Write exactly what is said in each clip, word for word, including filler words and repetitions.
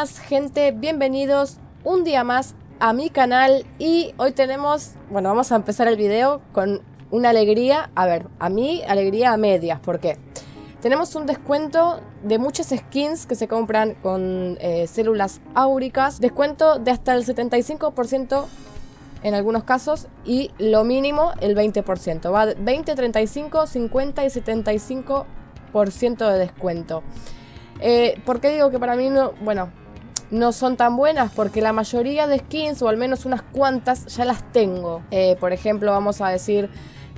buenas gente, bienvenidos un día más a mi canal. Y hoy tenemos, bueno, vamos a empezar el video con una alegría. A ver, a mí alegría a medias, ¿por qué? Tenemos un descuento de muchas skins que se compran con eh, células áuricas. Descuento de hasta el setenta y cinco por ciento en algunos casos y lo mínimo el veinte por ciento. Va veinte, treinta y cinco, cincuenta y setenta y cinco por ciento de descuento. Eh, ¿Por qué digo que para mí no, bueno, no son tan buenas? Porque la mayoría de skins, o al menos unas cuantas, ya las tengo. Eh, por ejemplo, vamos a decir,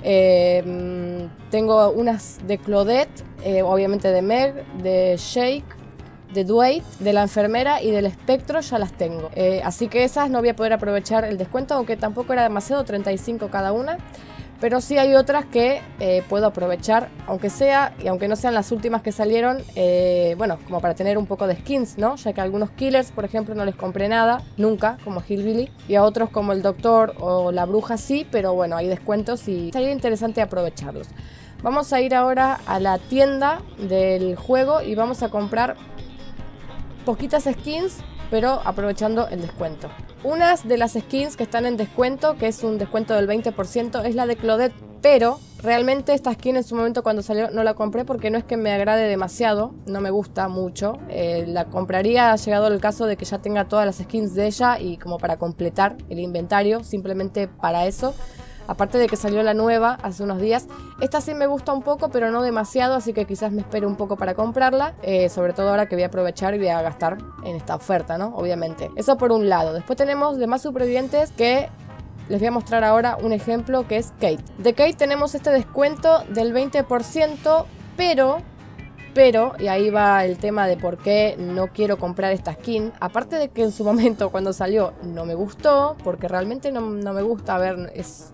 eh, tengo unas de Claudette, eh, obviamente de Meg, de Shake, de Dwight, de la enfermera y del espectro ya las tengo. Eh, así que esas no voy a poder aprovechar el descuento, aunque tampoco era demasiado, treinta y cinco cada una. Pero sí hay otras que eh, puedo aprovechar, aunque sea, y aunque no sean las últimas que salieron, eh, bueno, como para tener un poco de skins, ¿no? Ya que a algunos killers, por ejemplo, no les compré nada, nunca, como Hillbilly, y a otros como el Doctor o la Bruja sí, pero bueno, hay descuentos y sería interesante aprovecharlos. Vamos a ir ahora a la tienda del juego y vamos a comprar poquitas skins, pero aprovechando el descuento. Unas de las skins que están en descuento, que es un descuento del veinte por ciento, es la de Claudette, pero realmente esta skin en su momento cuando salió no la compré porque no es que me agrade demasiado, no me gusta mucho. Eh, la compraría llegado el caso de que ya tenga todas las skins de ella y como para completar el inventario, simplemente para eso. Aparte de que salió la nueva hace unos días. Esta sí me gusta un poco, pero no demasiado, así que quizás me espere un poco para comprarla. Eh, sobre todo ahora que voy a aprovechar y voy a gastar en esta oferta, ¿no? Obviamente. Eso por un lado. Después tenemos demás supervivientes que les voy a mostrar ahora un ejemplo, que es Kate. De Kate tenemos este descuento del veinte por ciento, pero... Pero, y ahí va el tema de por qué no quiero comprar esta skin. Aparte de que en su momento cuando salió no me gustó, porque realmente no, no me gusta, a ver, es...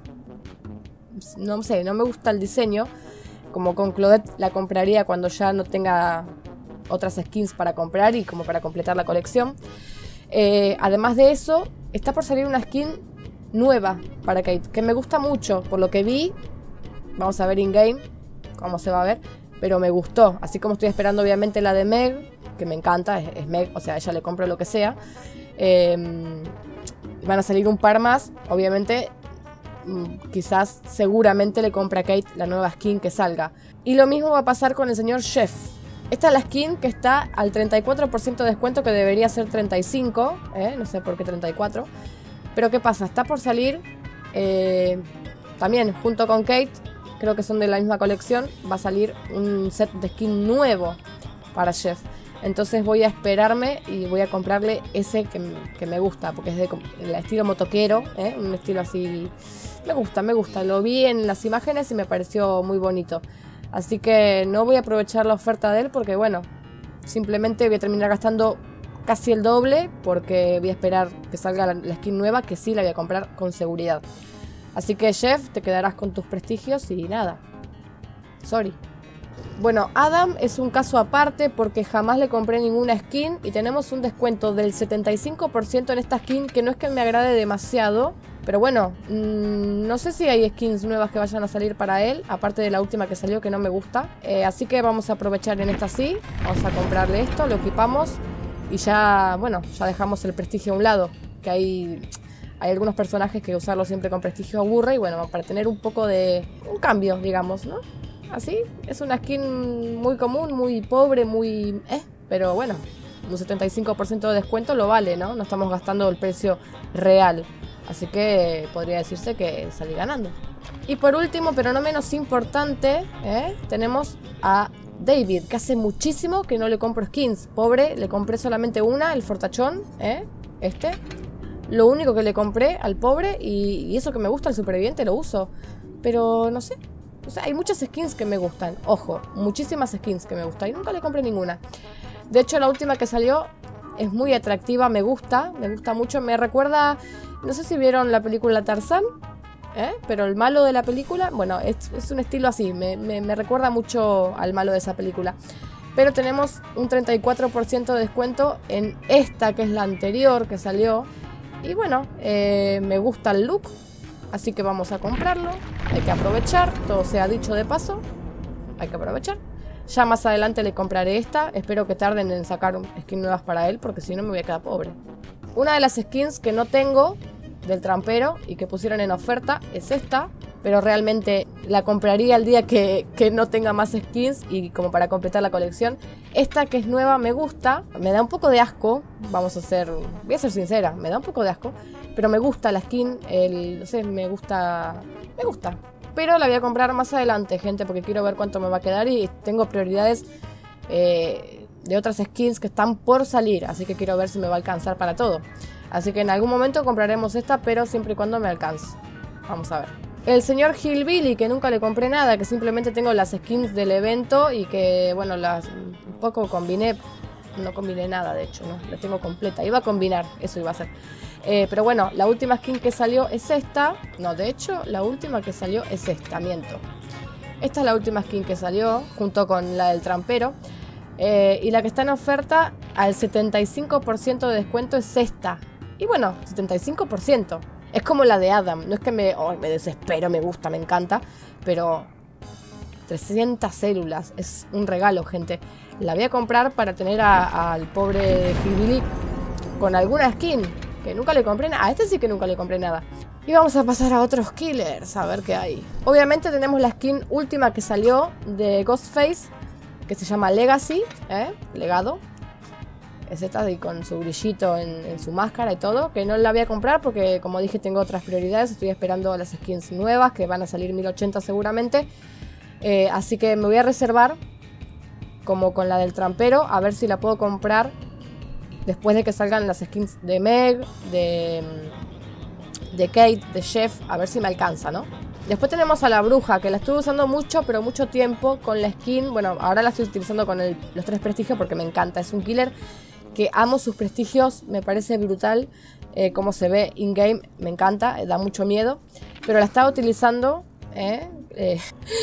no sé, no me gusta el diseño. Como con Claudette la compraría cuando ya no tenga otras skins para comprar y como para completar la colección. Eh, además de eso, está por salir una skin nueva para Kate, que me gusta mucho, por lo que vi. Vamos a ver in-game cómo se va a ver, pero me gustó. Así como estoy esperando obviamente la de Meg, que me encanta, es, es Meg, o sea, a ella le compro lo que sea. Eh, van a salir un par más, obviamente. Quizás, seguramente le compre a Kate la nueva skin que salga. Y lo mismo va a pasar con el señor Chef. Esta es la skin que está al treinta y cuatro por ciento de descuento, que debería ser treinta y cinco por ciento, ¿eh? No sé por qué treinta y cuatro por ciento. Pero ¿qué pasa? Está por salir eh, también junto con Kate, creo que son de la misma colección. Va a salir un set de skin nuevo para Chef. Entonces voy a esperarme y voy a comprarle ese que, que me gusta, porque es de el estilo motoquero, ¿eh? Un estilo así... Me gusta, me gusta. Lo vi en las imágenes y me pareció muy bonito. Así que no voy a aprovechar la oferta de él porque, bueno, simplemente voy a terminar gastando casi el doble porque voy a esperar que salga la, la skin nueva, que sí la voy a comprar con seguridad. Así que, Chef, te quedarás con tus prestigios y nada. Sorry. Bueno, Adam es un caso aparte porque jamás le compré ninguna skin y tenemos un descuento del setenta y cinco por ciento en esta skin, que no es que me agrade demasiado, pero bueno, mmm, no sé si hay skins nuevas que vayan a salir para él, aparte de la última que salió que no me gusta. Eh, así que vamos a aprovechar en esta sí, vamos a comprarle esto, lo equipamos y ya, bueno, ya dejamos el prestigio a un lado, que hay... Hay algunos personajes que usarlo siempre con prestigio aburre y bueno, para tener un poco de... un cambio, digamos, ¿no? Así, es una skin muy común, muy pobre, muy... Eh, pero bueno, un setenta y cinco por ciento de descuento lo vale, ¿no? No estamos gastando el precio real. Así que podría decirse que salí ganando. Y por último, pero no menos importante, ¿eh? Tenemos a David, que hace muchísimo que no le compro skins. Pobre, le compré solamente una, el fortachón, ¿eh? Este. Lo único que le compré al pobre y, y eso que me gusta el superviviente lo uso. Pero no sé. O sea, hay muchas skins que me gustan. Ojo, muchísimas skins que me gustan. Y nunca le compré ninguna. De hecho, la última que salió es muy atractiva. Me gusta. Me gusta mucho. Me recuerda... No sé si vieron la película Tarzán. ¿eh? Pero el malo de la película... Bueno, es, es un estilo así. Me, me, me recuerda mucho al malo de esa película. Pero tenemos un treinta y cuatro por ciento de descuento en esta, que es la anterior que salió. Y bueno, eh, me gusta el look. Así que vamos a comprarlo. Hay que aprovechar, todo sea dicho de paso. Hay que aprovechar. Ya más adelante le compraré esta. Espero que tarden en sacar skins nuevas para él, porque si no me voy a quedar pobre. Una de las skins que no tengo del trampero y que pusieron en oferta es esta. Pero realmente la compraría el día que, que no tenga más skins y como para completar la colección. Esta que es nueva me gusta, me da un poco de asco, vamos a ser, voy a ser sincera, me da un poco de asco. Pero me gusta la skin, el, no sé, me gusta, me gusta. Pero la voy a comprar más adelante, gente, porque quiero ver cuánto me va a quedar y tengo prioridades eh, de otras skins que están por salir. Así que quiero ver si me va a alcanzar para todo. Así que en algún momento compraremos esta, pero siempre y cuando me alcance. Vamos a ver. El señor Hillbilly, que nunca le compré nada, que simplemente tengo las skins del evento y que, bueno, las un poco combiné. No combiné nada, de hecho, no, la tengo completa. Iba a combinar, eso iba a ser. Eh, pero bueno, la última skin que salió es esta. No, de hecho, la última que salió es esta, miento. Esta es la última skin que salió, junto con la del trampero. Eh, y la que está en oferta al setenta y cinco por ciento de descuento es esta. Y bueno, setenta y cinco por ciento. Es como la de Adam. No es que me, oh, me desespero, me gusta, me encanta. Pero trescientas células. Es un regalo, gente. La voy a comprar para tener al pobre Hillbilly con alguna skin. Que nunca le compré nada. A este sí que nunca le compré nada. Y vamos a pasar a otros killers. A ver qué hay. Obviamente tenemos la skin última que salió de Ghostface. Que se llama Legacy. ¿eh? Legado. Es esta y con su brillito en, en su máscara y todo. Que no la voy a comprar porque, como dije, tengo otras prioridades. Estoy esperando las skins nuevas que van a salir mil ochenta seguramente. Eh, así que me voy a reservar, como con la del trampero, a ver si la puedo comprar después de que salgan las skins de Meg, de, de Kate, de Chef. A ver si me alcanza, ¿no? Después tenemos a la bruja, que la estuve usando mucho, pero mucho tiempo con la skin. Bueno, ahora la estoy utilizando con el, los tres prestigios porque me encanta. Es un killer que amo sus prestigios, me parece brutal eh, cómo se ve in-game, me encanta, eh, da mucho miedo. Pero la estaba utilizando, eh, eh,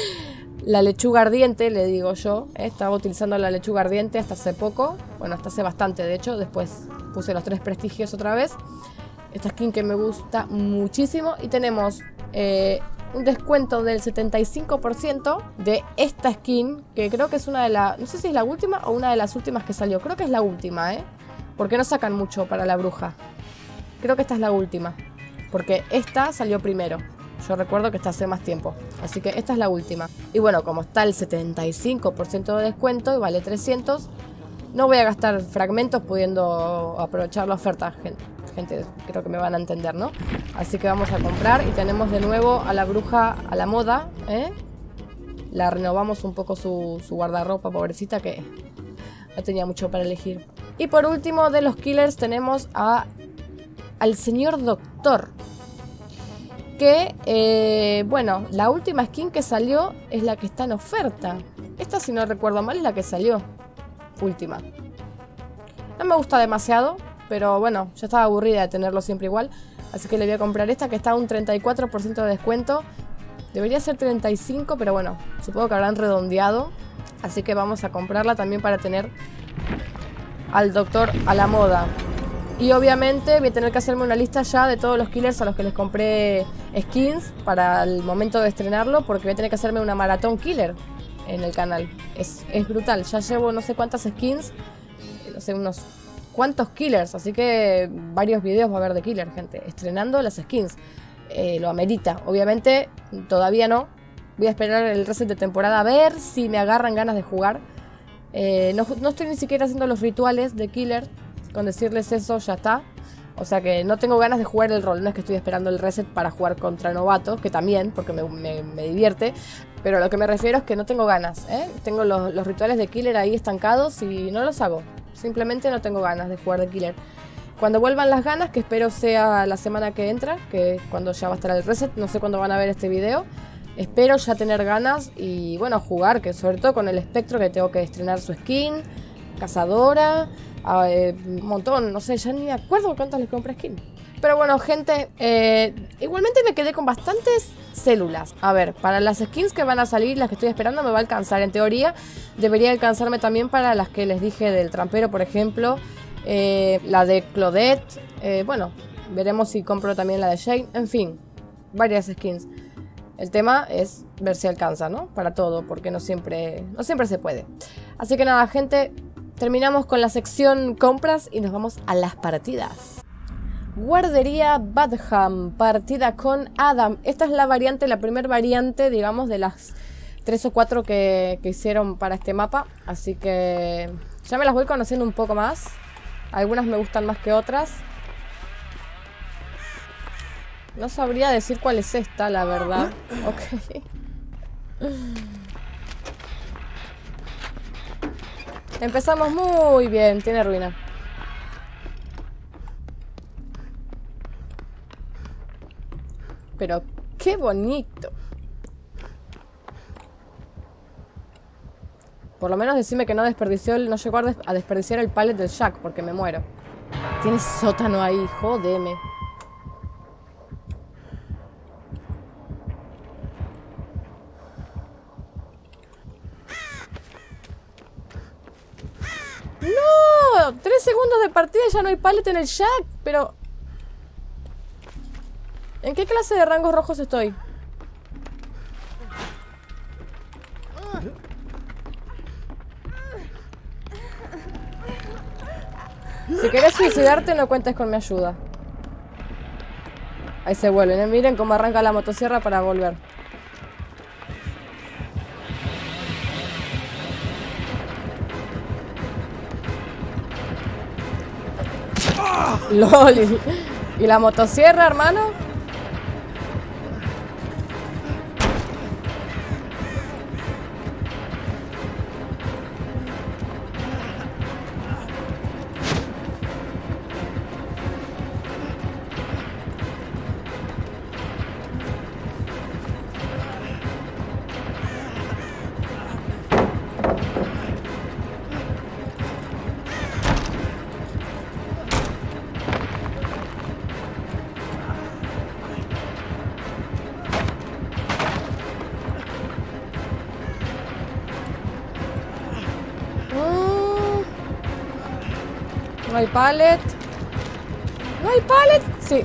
la lechuga ardiente, le digo yo. Eh, estaba utilizando la lechuga ardiente hasta hace poco, bueno, hasta hace bastante de hecho. Después puse los tres prestigios otra vez. Esta skin que me gusta muchísimo. Y tenemos eh, un descuento del setenta y cinco por ciento de esta skin, que creo que es una de las, no sé si es la última o una de las últimas que salió. Creo que es la última, ¿eh? Porque no sacan mucho para la bruja. Creo que esta es la última, porque esta salió primero. Yo recuerdo que esta hace más tiempo, así que esta es la última. Y bueno, como está el setenta y cinco por ciento de descuento y vale trescientos, no voy a gastar fragmentos pudiendo aprovechar la oferta, gente. Gente, creo que me van a entender, ¿no? Así que vamos a comprar y tenemos de nuevo a la bruja a la moda, ¿eh? La renovamos un poco su, su guardarropa, pobrecita, que no tenía mucho para elegir. Y por último de los killers tenemos a al señor Doctor. Que, eh, bueno, la última skin que salió es la que está en oferta. Esta, si no recuerdo mal, es la que salió. Última. No me gusta demasiado, pero bueno, ya estaba aburrida de tenerlo siempre igual. Así que le voy a comprar esta que está a un treinta y cuatro por ciento de descuento. Debería ser treinta y cinco, pero bueno, supongo que habrán redondeado. Así que vamos a comprarla también para tener al Doctor a la moda. Y obviamente voy a tener que hacerme una lista ya de todos los killers a los que les compré skins para el momento de estrenarlo, porque voy a tener que hacerme una maratón killer en el canal. Es, es brutal, ya llevo no sé cuántas skins, no sé, unos cuantos killers, así que varios videos va a haber de killer, gente, estrenando las skins. Eh, lo amerita, obviamente todavía no. Voy a esperar el reset de temporada a ver si me agarran ganas de jugar. Eh, no, no estoy ni siquiera haciendo los rituales de killer. Con decirles eso ya está. O sea que no tengo ganas de jugar el rol. No es que estoy esperando el reset para jugar contra novatos, que también, porque me, me, me divierte. Pero lo que me refiero es que no tengo ganas, ¿eh? Tengo los, los rituales de killer ahí estancados y no los hago. Simplemente no tengo ganas de jugar de killer. Cuando vuelvan las ganas, que espero sea la semana que entra, que es cuando ya va a estar el reset, no sé cuándo van a ver este video. Espero ya tener ganas y bueno, jugar, que sobre todo con el espectro, que tengo que estrenar su skin, cazadora... Eh, un montón, no sé, ya ni me acuerdo cuántas les compré skin. Pero bueno, gente, eh, igualmente me quedé con bastantes células. A ver, para las skins que van a salir, las que estoy esperando, me va a alcanzar. En teoría, debería alcanzarme también para las que les dije del trampero, por ejemplo. eh, La de Claudette. eh, Bueno, veremos si compro también la de Shane. En fin, varias skins. El tema es ver si alcanza, ¿no? Para todo, porque no siempre, no siempre se puede. Así que nada, gente, terminamos con la sección compras y nos vamos a las partidas. Guardería Badham, partida con Adam. Esta es la variante, la primera variante, digamos, de las tres o cuatro que, que hicieron para este mapa. Así que ya me las voy conociendo un poco más. Algunas me gustan más que otras. No sabría decir cuál es esta, la verdad. Ok. Empezamos muy bien. Tiene ruina. Pero qué bonito. Por lo menos decime que no desperdició el, no llegó a, des a desperdiciar el pallet del Jack, porque me muero. Tiene sótano ahí, jodeme. ¡No! Tres segundos de partida y ya no hay pallet en el Jack, pero... ¿En qué clase de rangos rojos estoy? Si querés suicidarte, no cuentes con mi ayuda. Ahí se vuelven, ¿eh? Miren cómo arranca la motosierra para volver. LOL. ¿Y la motosierra, hermano? No hay pallet. ¿No hay pallet? Sí.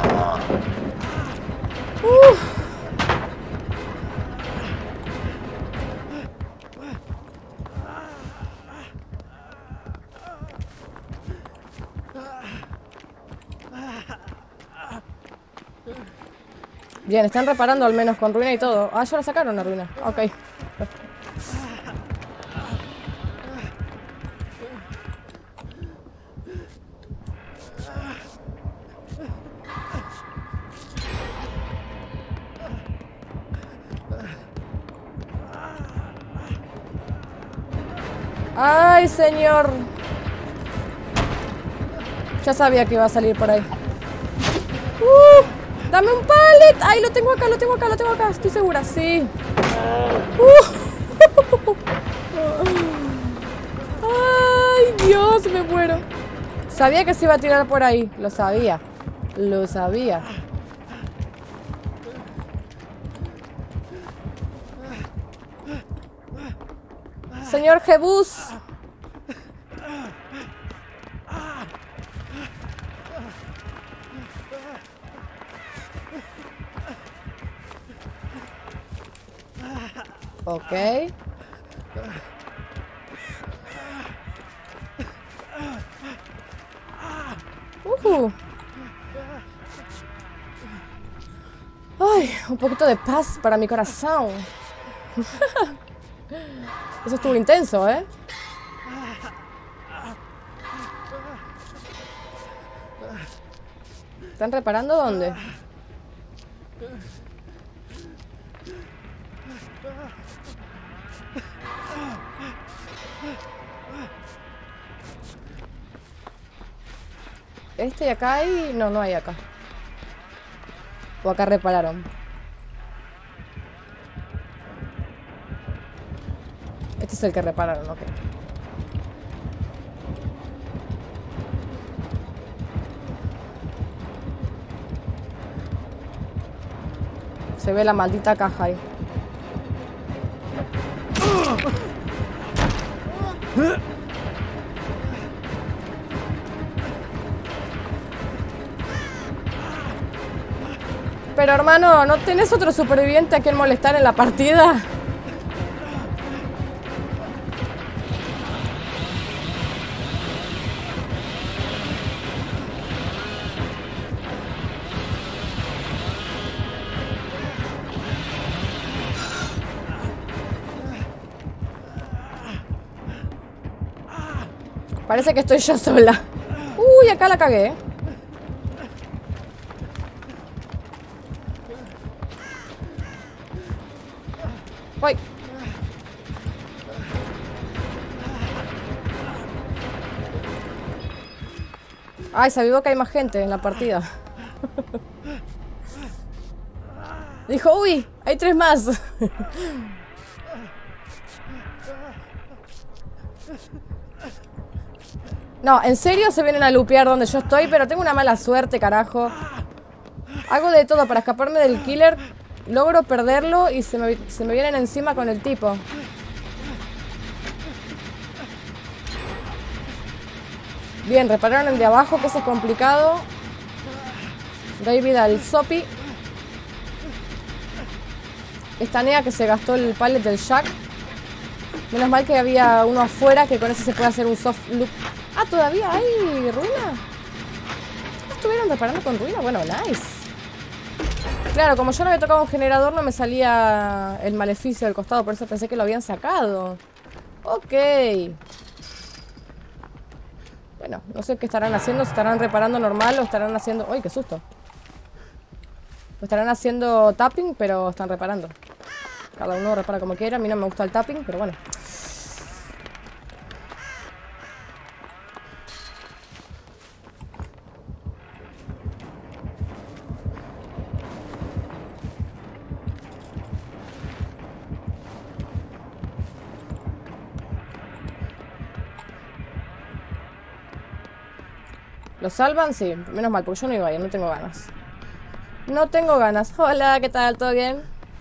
Uh. Bien, están reparando al menos con ruina y todo. Ah, ya la sacaron la ruina. Ok. ¡Ay, señor! Ya sabía que iba a salir por ahí. ¡Uh! ¡Dame un pallet! ¡Ay, lo tengo acá, lo tengo acá, lo tengo acá! Estoy segura, sí. ¡Uh! ¡Ay, Dios! Me muero. Sabía que se iba a tirar por ahí. Lo sabía. Lo sabía. Señor Jebus. Ok. Uh. Ay, un poquito de paz para mi corazón. Eso estuvo intenso, ¿eh? ¿Están reparando dónde? Este y acá hay... No, no hay acá. O acá repararon. Este es el que repararon, ok. Se ve la maldita caja ahí. Pero hermano, ¿no tenés otro superviviente a quien molestar en la partida? Parece que estoy yo sola. Uy, acá la cagué. Voy. Ay, se avivó que hay más gente en la partida. Dijo, uy, hay tres más. No, en serio se vienen a lupear donde yo estoy, pero tengo una mala suerte, carajo. Hago de todo para escaparme del killer. Logro perderlo y se me, se me vienen encima con el tipo. Bien, repararon el de abajo, que ese es complicado. David al Sopi. Esta nea que se gastó el pallet del Jack. Menos mal que había uno afuera, que con ese se puede hacer un soft loop. Ah, ¿todavía hay ruina? ¿Estuvieron reparando con ruina? Bueno, nice. Claro, como yo no había tocado un generador, no me salía el maleficio del costado. Por eso pensé que lo habían sacado. Ok. Bueno, no sé qué estarán haciendo. Si estarán reparando normal o estarán haciendo... ¡Uy, qué susto! O estarán haciendo tapping, pero están reparando. Cada uno repara como quiera. A mí no me gusta el tapping, pero bueno. ¿Lo salvan? Sí, menos mal, porque yo no iba a ir, no tengo ganas. No tengo ganas. Hola, ¿qué tal? ¿Todo bien?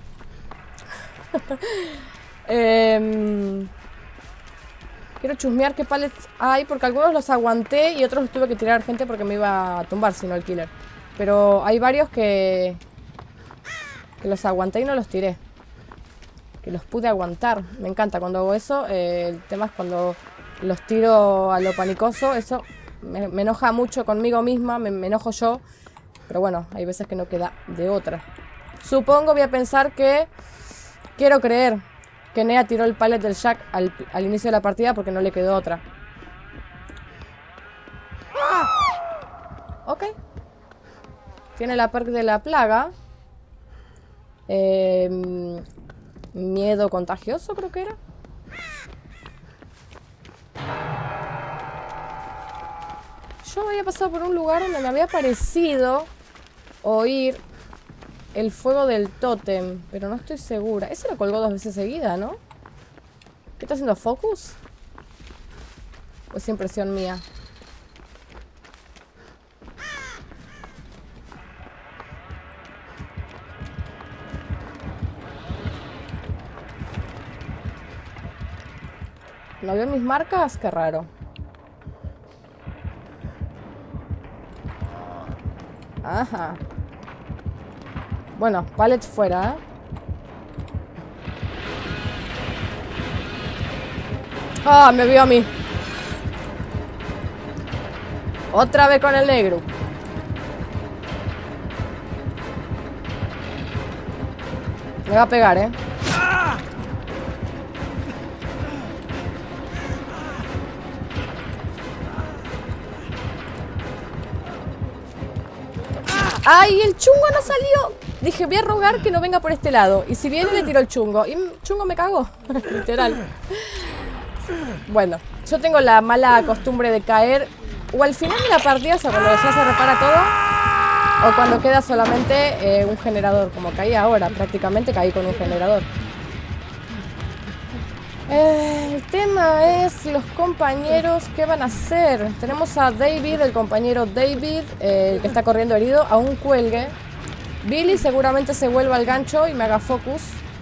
eh, quiero chusmear qué pallets hay, porque algunos los aguanté y otros los tuve que tirar gente porque me iba a tumbar, si no el killer. Pero hay varios que, que los aguanté y no los tiré. Que los pude aguantar. Me encanta cuando hago eso. Eh, el tema es cuando los tiro a lo panicoso. Eso... Me, me enoja mucho conmigo misma, me, me enojo yo. Pero bueno, hay veces que no queda de otra. Supongo, voy a pensar que... Quiero creer que Nea tiró el pallet del Jack al, al inicio de la partida porque no le quedó otra. Ok. Tiene la perk de la plaga. Eh, miedo contagioso, creo que era. Yo había pasado por un lugar donde me había parecido oír el fuego del tótem, pero no estoy segura. Ese lo colgó dos veces seguida, ¿no? ¿Qué está haciendo? ¿Focus? ¿O es impresión mía? ¿No veo mis marcas? Qué raro. Ajá. Bueno, pallet fuera, ¿eh? Ah, me vio a mí. Otra vez con el negro. Me va a pegar, ¿eh? ¡Ay, el chungo no salió! Dije, voy a rogar que no venga por este lado. Y si viene, le tiro el chungo. Y el chungo me cagó. Literal. Bueno, yo tengo la mala costumbre de caer o al final de la partida, o sea, cuando ya se repara todo, o cuando queda solamente eh, un generador. Como caí ahora, prácticamente caí con un generador. Eh, el tema es los compañeros, ¿qué van a hacer? Tenemos a David, el compañero David, eh, que está corriendo herido, a un cuelgue. Billy seguramente se vuelva al gancho y me haga focus.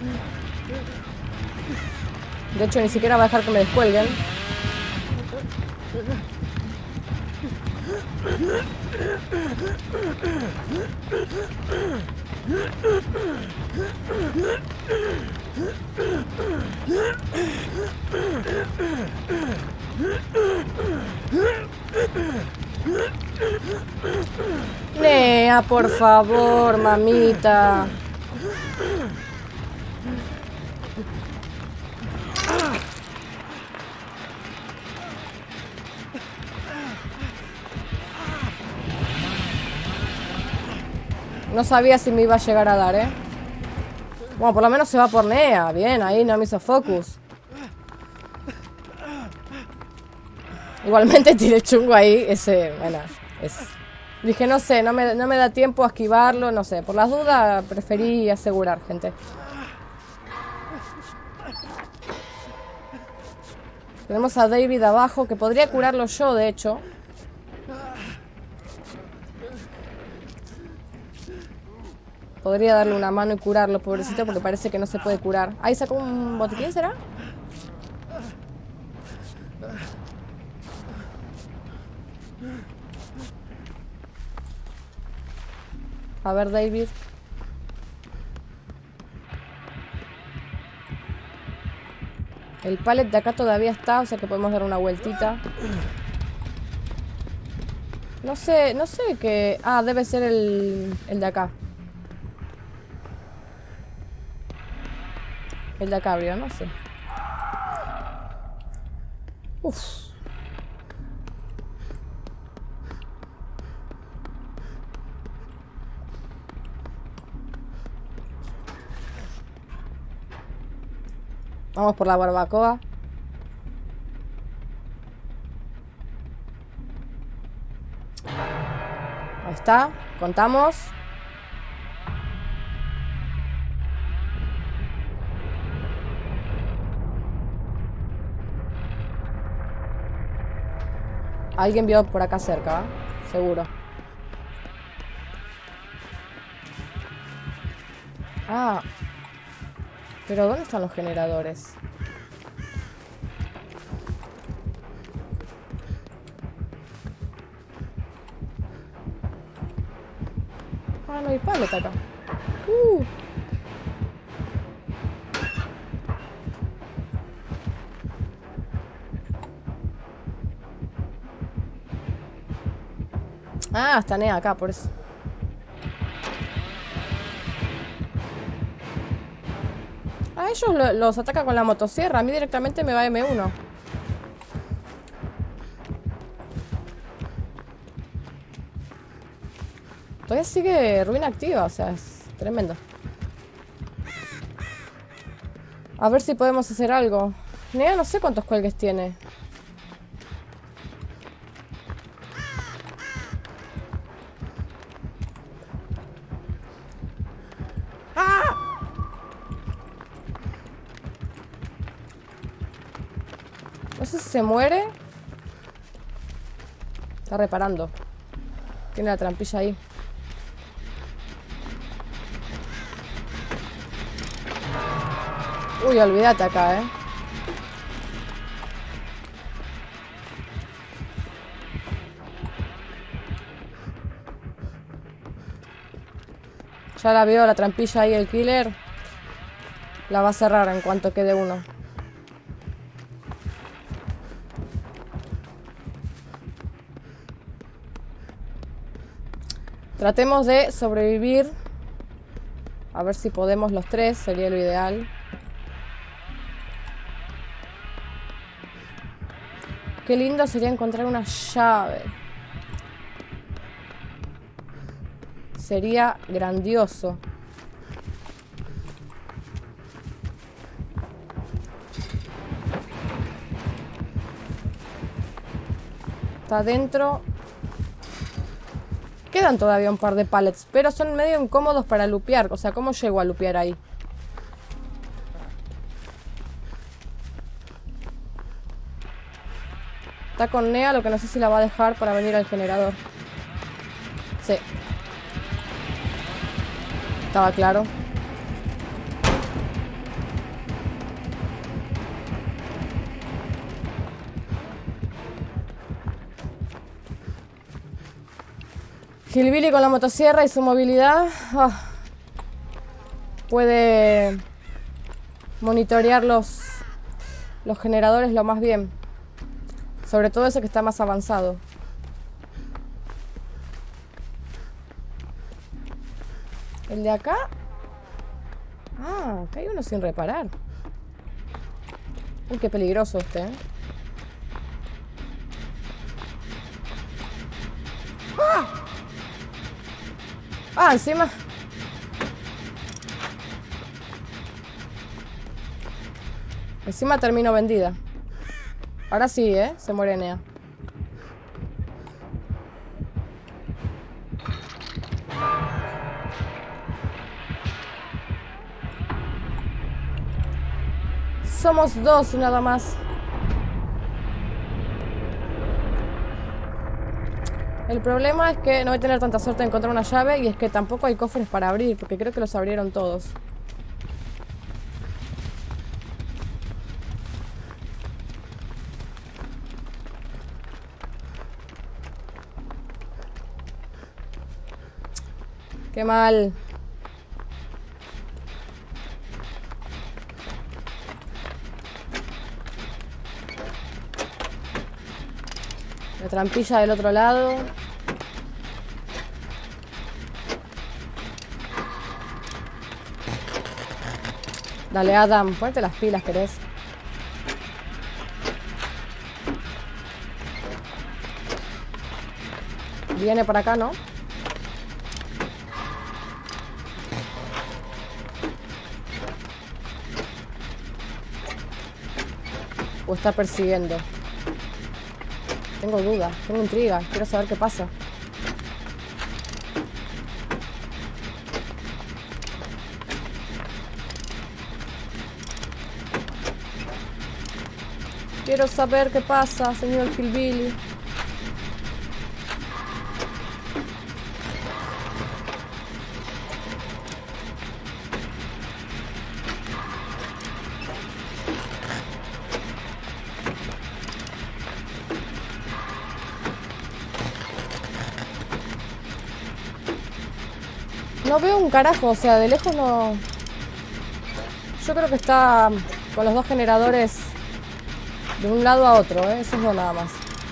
De hecho, ni siquiera va a dejar que me descuelguen. Nea, por favor, mamita. No sabía si me iba a llegar a dar, ¿eh? Bueno, por lo menos se va por Nea. Bien, ahí no me hizo focus. Igualmente tiré chungo ahí. Ese, bueno, es... Dije, no sé, no me, no me da tiempo a esquivarlo, no sé. Por las dudas preferí asegurar, gente. Tenemos a David abajo, que podría curarlo yo, de hecho. Podría darle una mano y curarlo, pobrecito, porque parece que no se puede curar. Ahí sacó un botiquín, ¿será? A ver, David. El pallet de acá todavía está, o sea que podemos dar una vueltita. No sé, no sé qué... Ah, debe ser el, el de acá. El de acá abrió, no sé. Uf. Vamos por la barbacoa. Ahí está, contamos. Alguien vio por acá cerca, ¿eh? Seguro. Ah. Pero ¿dónde están los generadores? Ah, no hay pallet acá. Uh. Ah, está Nea acá, por eso. A ellos lo, los ataca con la motosierra. A mí directamente me va eme uno. Todavía sigue ruina activa, o sea, es tremendo. A ver si podemos hacer algo. Nea no sé cuántos cuelgues tiene. No sé si se muere. Está reparando. Tiene la trampilla ahí. Uy, olvídate acá, eh. Ya la veo la trampilla ahí el killer. La va a cerrar en cuanto quede uno. Tratemos de sobrevivir. A ver si podemos los tres, sería lo ideal. Qué lindo sería encontrar una llave. Sería grandioso. Está adentro. Quedan todavía un par de pallets, pero son medio incómodos para lupear. O sea, ¿cómo llego a lupear ahí? Está con Nea, lo que no sé si la va a dejar para venir al generador. Sí. Estaba claro. Hillbilly con la motosierra y su movilidad oh, puede monitorear los, los generadores lo más bien. Sobre todo ese que está más avanzado. El de acá. Ah, acá hay uno sin reparar. Uy, qué peligroso este, ¿eh? ¡Ah! Ah, encima. Encima termino vendida. Ahora sí, ¿eh? Se muere Nea. Somos dos nada más. El problema es que no voy a tener tanta suerte de encontrar una llave y es que tampoco hay cofres para abrir, porque creo que los abrieron todos. Qué mal. La trampilla del otro lado. Dale, Adam, ponete las pilas, querés. Viene para acá, ¿no? O está persiguiendo. Tengo dudas, tengo intriga, quiero saber qué pasa. Quiero saber qué pasa, señor Hillbilly. No veo un carajo, o sea, de lejos no... Yo creo que está con los dos generadores de un lado a otro, ¿eh? Eso es no nada más.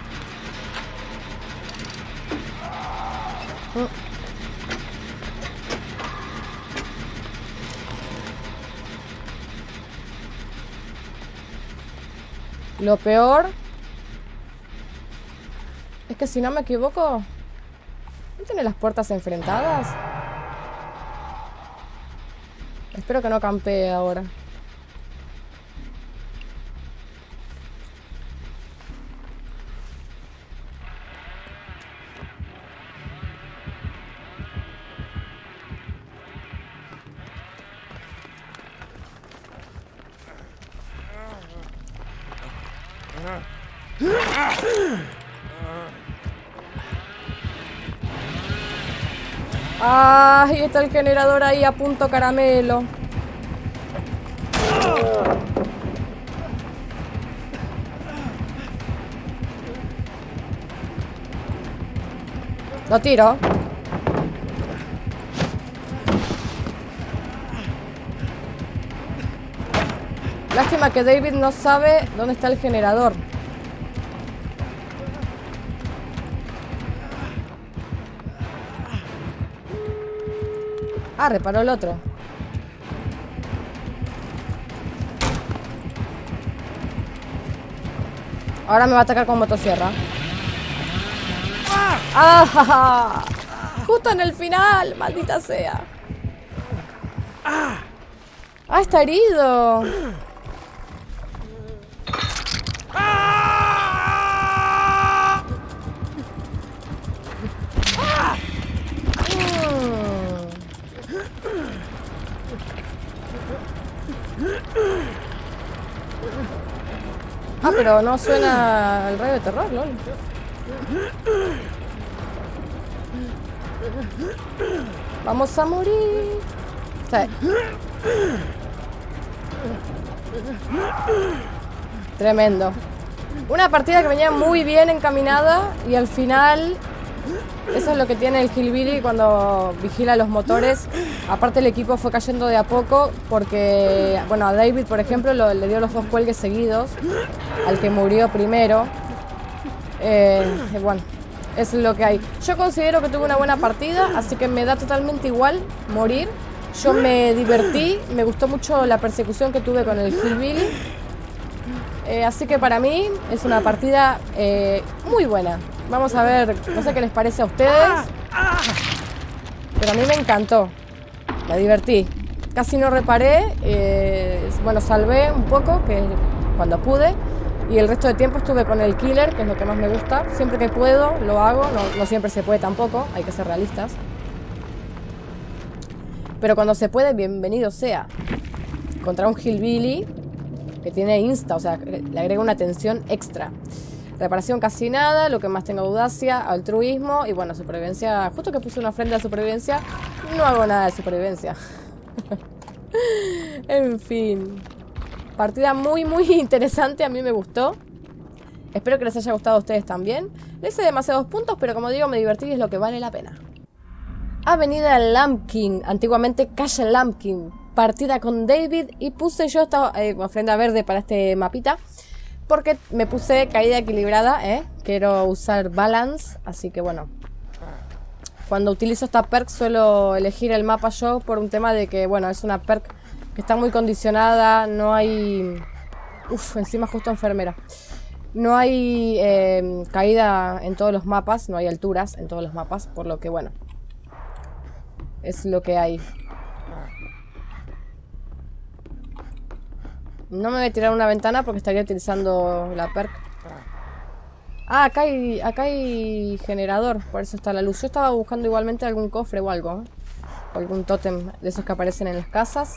Mm. Lo peor es que si no me equivoco, ¿no tiene las puertas enfrentadas? Espero que no campee ahora. Ay, está el generador ahí a punto caramelo. Lo tiro. Lástima que David no sabe dónde está el generador. Ah, reparó el otro. Ahora me va a atacar con motosierra. ¡Ah! Justo en el final, maldita sea. Ah, está herido. Ah, pero no suena el rayo de terror, lol. Vamos a morir. Sí. Tremendo. Una partida que venía muy bien encaminada y al final Eso es lo que tiene el Hillbilly cuando vigila los motores. Aparte el equipo fue cayendo de a poco porque, bueno, a David, por ejemplo, lo, le dio los dos cuelgues seguidos. Al que murió primero. Eh, bueno, es lo que hay. Yo considero que tuve una buena partida, así que me da totalmente igual morir. Yo me divertí, me gustó mucho la persecución que tuve con el Hillbilly. Eh, así que para mí es una partida eh, muy buena. Vamos a ver, no sé qué les parece a ustedes, pero a mí me encantó. Me divertí. Casi no reparé, eh, bueno, salvé un poco que cuando pude. Y el resto de tiempo estuve con el killer, que es lo que más me gusta. Siempre que puedo lo hago, no, no siempre se puede tampoco, hay que ser realistas. Pero cuando se puede, bienvenido sea. Contra un Hillbilly que tiene insta, o sea, le agrega una tensión extra. Reparación casi nada, lo que más tengo audacia, altruismo y bueno, supervivencia. Justo que puse una ofrenda de supervivencia, no hago nada de supervivencia. En fin. Partida muy, muy interesante, a mí me gustó. Espero que les haya gustado a ustedes también. Le hice demasiados puntos, pero como digo, me divertí y es lo que vale la pena. Avenida Lampkin, antiguamente calle Lampkin. Partida con David y puse yo esta eh, ofrenda verde para este mapita. Porque me puse caída equilibrada, ¿eh? Quiero usar balance, así que bueno. Cuando utilizo esta perk suelo elegir el mapa yo por un tema de que, bueno, es una perk que está muy condicionada, no hay... Uf, encima justo enfermera. No hay eh, caída en todos los mapas, no hay alturas en todos los mapas, por lo que, bueno, es lo que hay. No me voy a tirar una ventana porque estaría utilizando la perk. Ah, acá hay, acá hay generador, por eso está la luz. Yo estaba buscando igualmente algún cofre o algo, ¿eh? O algún tótem de esos que aparecen en las casas.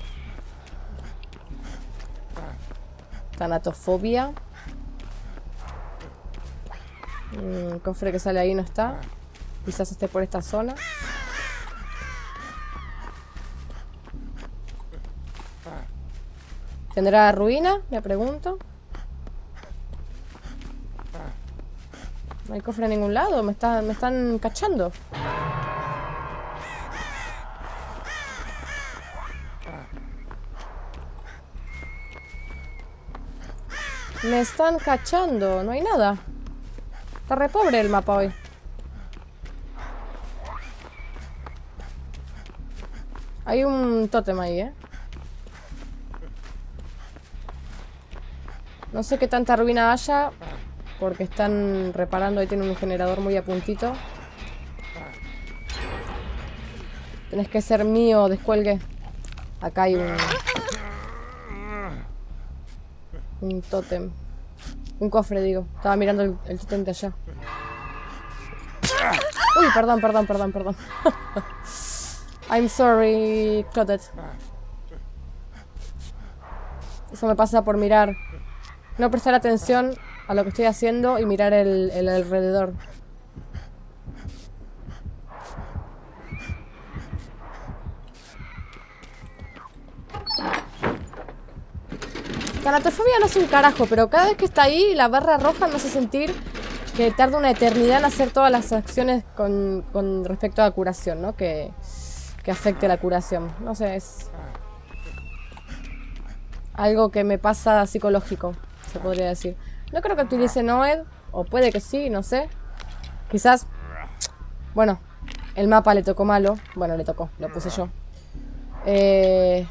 Tanatofobia. El cofre que sale ahí no está. Quizás esté por esta zona. ¿Tendrá ruina? Me pregunto. No hay cofre en ningún lado. Me, está, me están cachando. Me están cachando. No hay nada. Está re pobre el mapa hoy. Hay un tótem ahí, ¿eh? No sé qué tanta ruina haya, porque están reparando. Ahí tiene un generador muy a puntito. Tenés que ser mío, descuelgue. Acá hay un... Un tótem. Un cofre, digo. Estaba mirando el, el tótem de allá. Uy, perdón, perdón, perdón, perdón. I'm sorry, Clotet. Eso me pasa por mirar. No prestar atención a lo que estoy haciendo y mirar el, el alrededor. Tanatofobia no es un carajo, pero cada vez que está ahí, la barra roja me hace sentir que tarda una eternidad en hacer todas las acciones con, con respecto a la curación, ¿no? Que, que afecte la curación. No sé, es algo que me pasa psicológico, se podría decir. No creo que utilice Noed, o puede que sí, no sé. Quizás, bueno, el mapa le tocó malo. Bueno, le tocó, lo puse yo. Eh...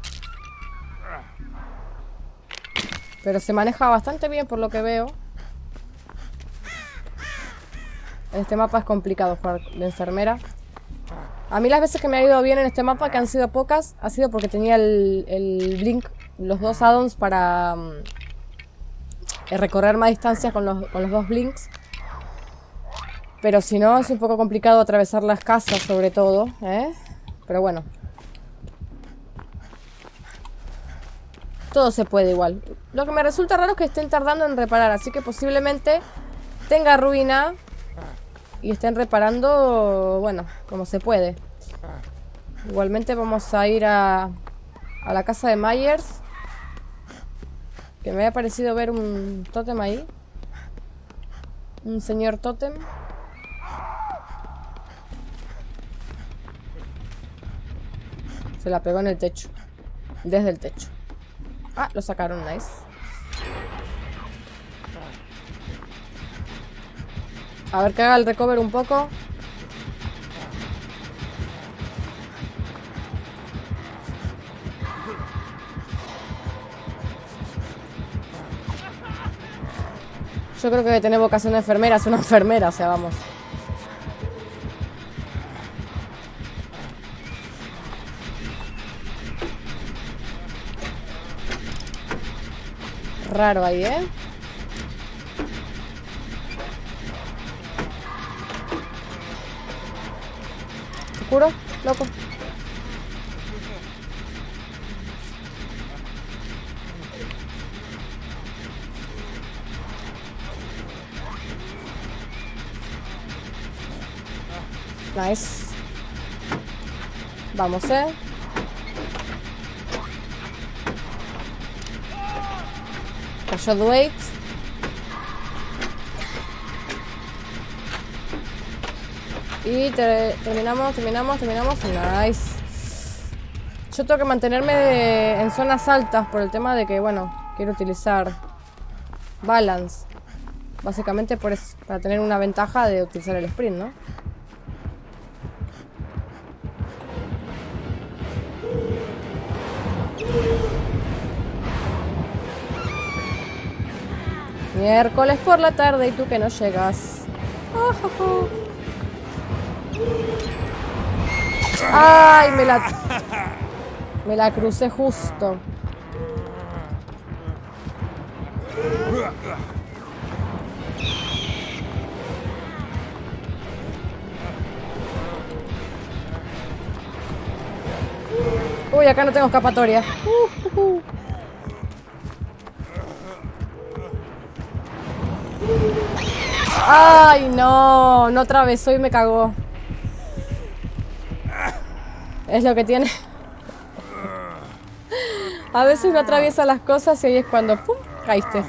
Pero se maneja bastante bien por lo que veo. En este mapa es complicado jugar de enfermera. A mí las veces que me ha ido bien en este mapa, que han sido pocas, ha sido porque tenía el, el blink, los dos addons para um, recorrer más distancias con los, con los dos blinks. Pero si no, es un poco complicado atravesar las casas, sobre todo, ¿eh? Pero bueno. Todo se puede igual. Lo que me resulta raro es que estén tardando en reparar, así que posiblemente tenga ruina y estén reparando, bueno, como se puede. Igualmente vamos a ir a, a la casa de Myers, que me había parecido ver un tótem ahí. Un señor tótem. Se la pegó en el techo. Desde el techo. Ah, lo sacaron, nice. A ver que haga el recover un poco. Yo creo que tener vocación de enfermera es una enfermera, o sea, vamos. Raro ahí, ¿eh? ¿Te curo, loco? Nice. Vamos, eh. Cayó Dwight. Y te, terminamos, terminamos, terminamos. Nice. Yo tengo que mantenerme de, en zonas altas por el tema de que, bueno, quiero utilizar balance. Básicamente por eso, para tener una ventaja de utilizar el sprint, ¿no? Miércoles por la tarde y tú que no llegas. Oh, oh, oh. Ay, me la... Me la crucé justo. Uy, acá no tengo escapatoria. Uh, uh, uh. Ay, no, no atravesó y me cagó. Es lo que tiene. A veces no atraviesa las cosas y ahí es cuando ¡pum! Caíste.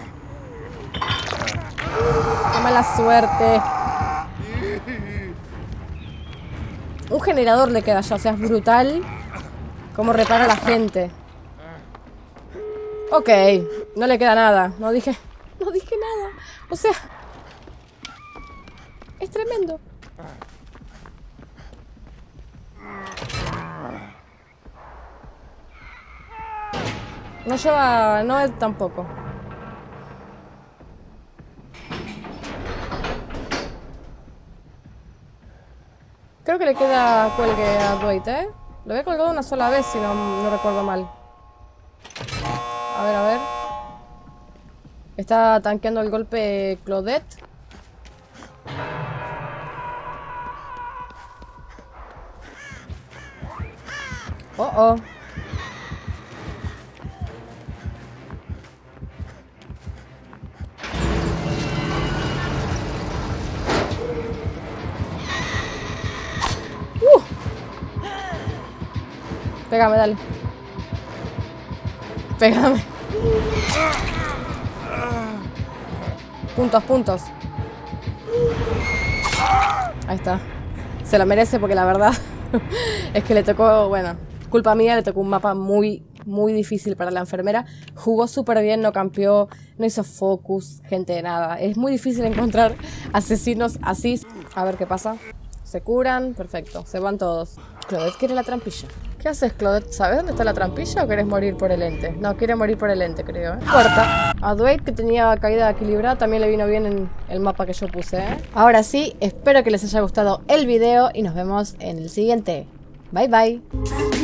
Qué mala suerte. Un generador le queda ya, o sea, es brutal cómo repara a la gente. Ok, no le queda nada. No dije, no dije nada. O sea, es tremendo. No lleva... no es tampoco. Creo que le queda cuelgue a Dwight, ¿eh? Lo había colgado una sola vez, si no, no recuerdo mal. A ver, a ver. Está tanqueando el golpe Claudette. Oh, oh. Uh. Pégame, dale. Pégame. Puntos, puntos. Ahí está. Se lo merece porque la verdad es que le tocó, bueno, culpa mía, le tocó un mapa muy, muy difícil para la enfermera. Jugó súper bien, no campeó, no hizo focus, gente de nada. Es muy difícil encontrar asesinos así. A ver qué pasa. Se curan, perfecto, se van todos. Claudette quiere la trampilla. ¿Qué haces, Claudette? ¿Sabes dónde está la trampilla o querés morir por el ente? No, quiere morir por el ente, creo, ¿eh? Puerta. A Dwight, que tenía caída equilibrada, también le vino bien en el mapa que yo puse, ¿eh? Ahora sí, espero que les haya gustado el video y nos vemos en el siguiente. Bye, bye.